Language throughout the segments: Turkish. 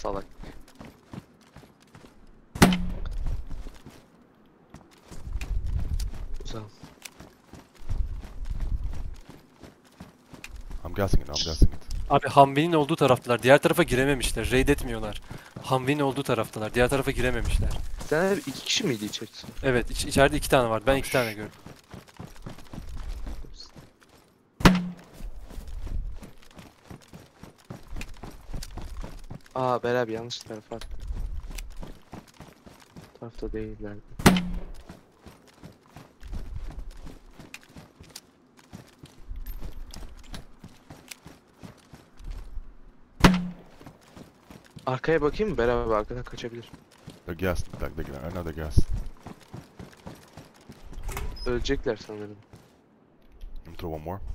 salak. Güzel. I'm guessing it, I'm guessing it. Abi Humvee'nin olduğu taraftalar. Diğer tarafa girememişler. Raid etmiyorlar. Humvee'nin olduğu taraftalar. Diğer tarafa girememişler. Sen iki kişi miydi içerisi? Evet, içeride 2 tane var. Ben 2 tane Şşş. gördüm. Aa beraber yanlış tarafa attım. Tarafta değillerdi. Arkaya bakayım mı? Beraber arkadan kaçabilir. They're gassed, I know they're gassed. Ölecekler sanırım. Let me throw one more.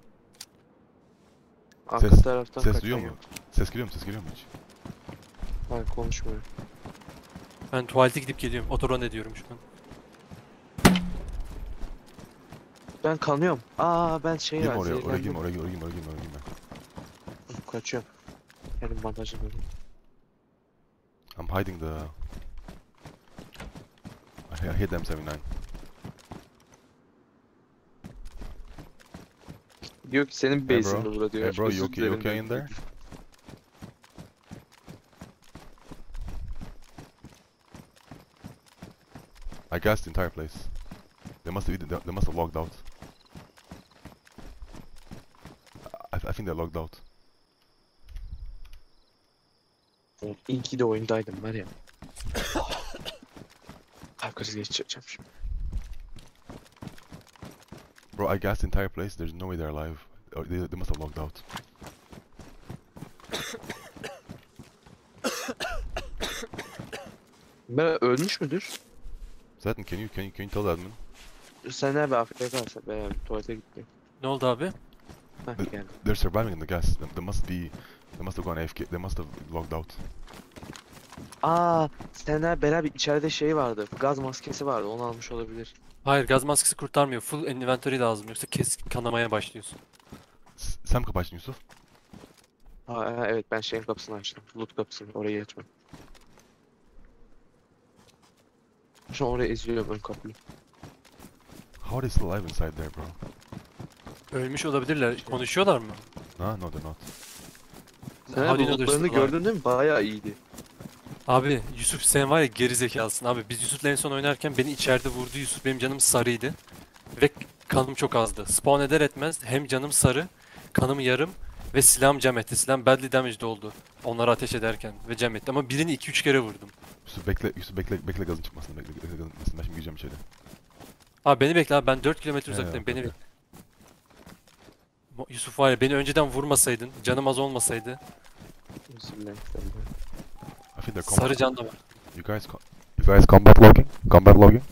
Arka Ses- taraftan ses kaçan duyuyor mu? yok. Ses geliyor mu hiç? Hayır konuşmuyor. Ben tuvalete gidip geliyorum. Otoron ediyorum şu an. Ben kanıyorum. Aa ben şey Girme var. oraya zehirlendim. girme, oraya girme. Kaçıyorum. Benim bandajım öyle. I'm hiding the... I hit them 79. Diyor ki senin Hey base'in bro. burada diyor. Hey bro, Özür you dilerim okay diyor. in there? I gassed the entire place. They must have logged out. I think they logged out. İyi ki de oyundaydım var ya. Kalp krizi geçireceğim şimdi. Bro, I gassed the entire place. There's no way they're alive. Or they must have logged out. Ben ölmüş müdür? Zaten can you tell the admin? Sen ne be Afrika kalsa be tuvalete gitti. Ne oldu abi? Heh geldi. They're surviving in the gas. They must have gone AFK. They must have logged out. Aa Sener beraber içeride şey vardı. Gaz maskesi vardı. Onu almış olabilir. Hayır, gaz maskesi kurtarmıyor. Full inventory lazım. Yoksa kanamaya başlıyorsun. Sen mi kapattın Yusuf? Ha evet ben şeyin kapısını açtım. Loot kapısını. Orayı açmadım. Şu an oraya izliyorum ön kapıyı. How are they still alive inside there, bro? Ölmüş olabilirler. Konuşuyorlar mı? No, they're not. Sen How do you know they're lootlarını still alive? gördün değil mi? Bayağı iyiydi. Abi Yusuf sen var ya geri zekalısın abi. Biz Yusuf'la en son oynarken beni içeride vurdu Yusuf. Benim canım sarıydı. Ve kanım çok azdı. Spawn eder etmez hem canım sarı, kanım yarım ve silahım cam etti. Silahım badly damaged oldu. Onları ateş ederken ve cam etti. Ama birini 2-3 kere vurdum. Yusuf bekle gazın çıkmasını, bekle gazın çıkmasını. Ben şimdi gireceğim içeri. Abi beni bekle abi, ben 4 kilometre Ya, uzaktayım. Beni okey. bekle. Yusuf var ya, beni önceden vurmasaydın, canım az olmasaydı. Bismillah. I think they're Sarı can da var. You guys combat logging? Combat logging?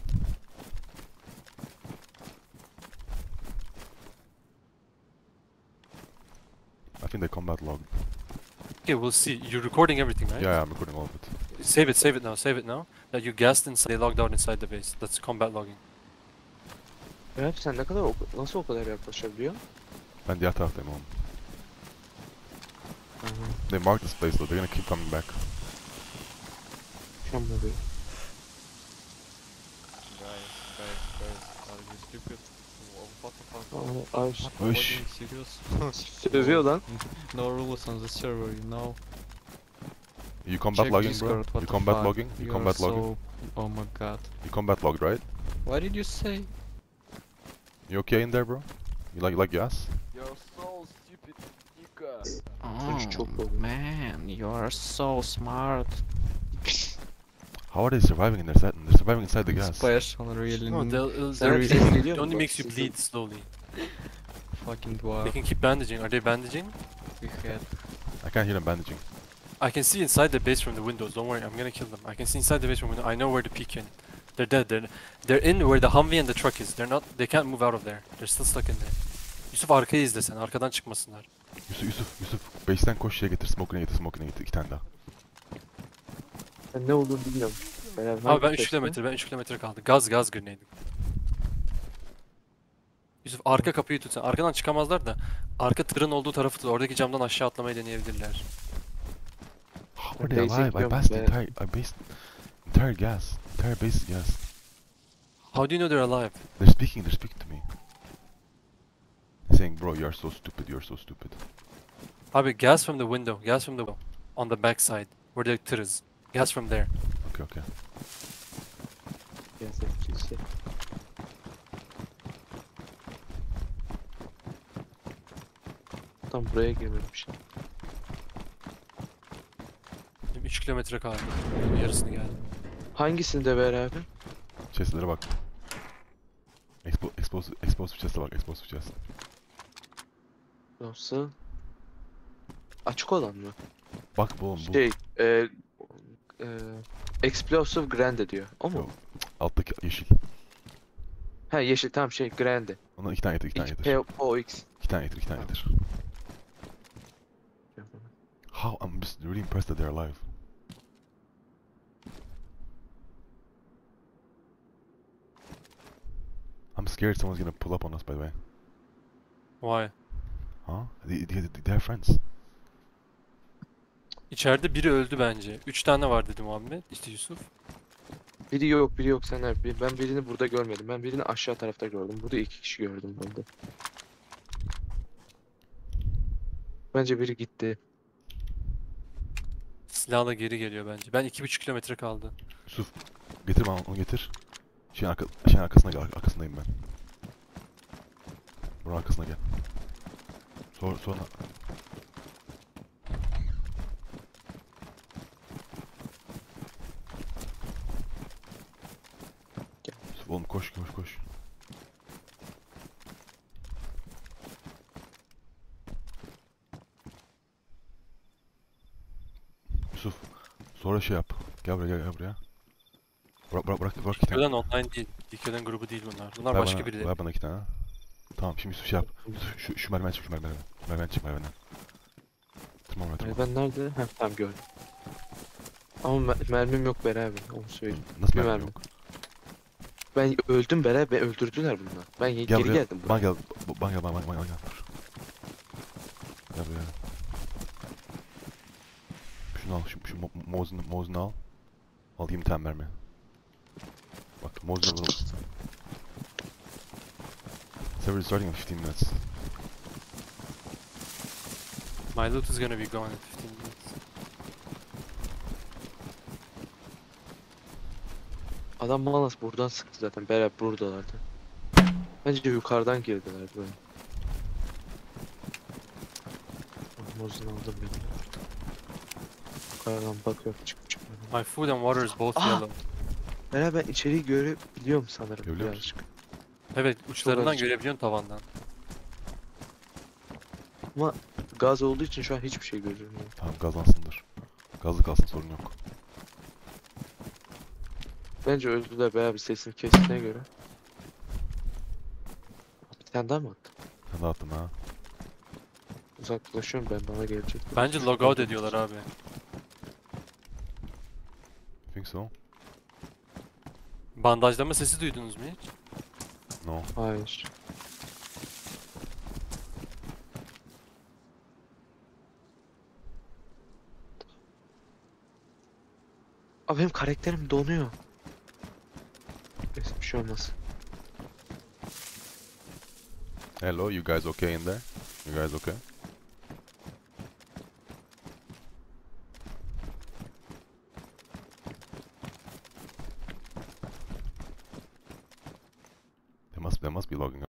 I think they combat logged. Okay, we'll see. You're recording everything, right? Yeah, I'm recording all of it. Save it now. That you gassed inside, they logged out inside the base. That's combat logging. Evet sen ne kadar nasıl o kadar yaklaşabiliyor? Ben diğer taraftayım oğlum. They marked this place though, they're gonna keep coming back. Şu an böyle. Guys, are you stupid? What the fuck? Aa, ay, What, are Uş. you serious? sövüyor lan. No rules on the server, you know. You combat Check logging, bro? Discord, what You the combat fuck? logging? You are combat logging? so... Oh my god. You combat logged, right? What did you say? You okay in there, bro? You like gas? You're so stupid, nigga. Sonuç çok oldu. Man, you are so smart. How are they surviving in there? They're surviving inside the gas. Special, really. No, Sen they're, bir şey geliyor it mu? only Bak, makes you sizin- bleed slowly. Fucking They dwarf. can keep bandaging. Are they bandaging? We had. I can't hear them bandaging. I can see inside the base from the windows. Don't worry, I'm gonna kill them. I can see inside the base from the window. I know where to peek in. They're dead. They're in where the Humvee and the truck is. They can't move out of there. They're still stuck in there. Yusuf arkayı izle sen. Arkadan çıkmasınlar. Yusuf. Base'den koş şeye getir, smoke'ine getir iki tane daha. Ben ne olduğunu bilmiyorum. Beraber Abi ben hangi 3 testi? kilometre. 3 kilometre kaldı. Gaz grenade. Yusuf arka kapıyı tut sen. Arkadan çıkamazlar da arka tırın olduğu tarafı tut. Oradaki camdan aşağı atlamayı deneyebilirler. How are they Base'e alive? I gidiyorum based be. entire gas. Entire base is gas. How do you know they're alive? They're speaking to me. They're saying, bro, you're so stupid, you're so stupid. Abi gas from the window. Gas from the window. On the back side. Where the tır is. Gas from there. Okay, okay. Yes, etkisi. Tam buraya girmemiş. Benim 3 kilometre kaldı. Yarısını geldi. Hangisinde beraber? Chestlere bak. Explosive chest'e bak, explosive chest. Nasıl? Açık olan mı? Bak bu oğlum bu. Şey, e, Explosive Grande diyor. O mu? Yok. Alttaki yeşil. Ha yeşil tamam şey Grande. Ondan 2 tane getir, 2 tane getir. POX. 2 tane getir, 2 tane getir. How? I'm just really impressed that they're alive. I'm scared someone's gonna pull up on us, by the way. Why? Huh? They have friends. İçeride biri öldü bence. 3 tane var dedi Muhammed. İşte Yusuf. Biri yok sen abi. Ben birini burada görmedim. Ben birini aşağı tarafta gördüm. Burada 2 kişi gördüm burada. Bence biri gitti. Silahla geri geliyor bence. Ben 2,5 kilometre kaldı. Yusuf, getir bana onu getir. Şeyin arkasına gel, arkasındayım ben. Buranın arkasına gel. Sonra... Yusuf oğlum koş. Yusuf, sonra şey yap. Gel buraya. Bırak iki tane. Dikyo'dan online değil. Dikyo'dan grubu değil bunlar. Bunlar Ver başka bana, birileri. ver bana 2 tane. Tamam şimdi Yusuf şey yap. Yusuf, şu merdiven çık, Merdiven çık merdivenden. Tırman. Ben nerede? Heh tamam gördüm. Ama mermim yok beraber. Onu söyleyeyim. Nasıl Bir merdiven mermi. yok? Ben öldüm beraber. Öldürdüler bunlar. Ben Gel geri buraya. geldim buraya. Bana gel. Bana gel. Dur. Gel buraya. Şunu al. Şu Mosin'i al. Al 20 tane mermi. Bak Mosin'i vuralım. Server starting in 15 minutes. My loot is gonna be gone in 15 minutes. Adam Manas buradan sıktı zaten. Beraber buradalardı. Bence yukarıdan girdiler böyle. Mozun aldım beni. Yukarıdan bakıyorum çıkmış. My food and water is both Ah! yellow. Beraber içeriği görebiliyorum sanırım Görebiliyor musun? birazcık. Evet uçlarından açık. görebiliyorsun tavandan. Ama gaz olduğu için şu an hiçbir şey görünmüyor. Tamam gazlansındır. Gazlı kalsın sorun yok. Bence öldüler beraber sesini kestiğine göre. Bir tane daha mı attı? Sen de attın ha. Uzaklaşıyorum ben bana gelecek. Bence logout ediyorlar abi. Think so? Bandajlama sesi duydunuz mu hiç? No. Hayır. Abi benim karakterim donuyor. Neyse bir şey olmaz. Hello, you guys okay in there? You guys okay? They must be logging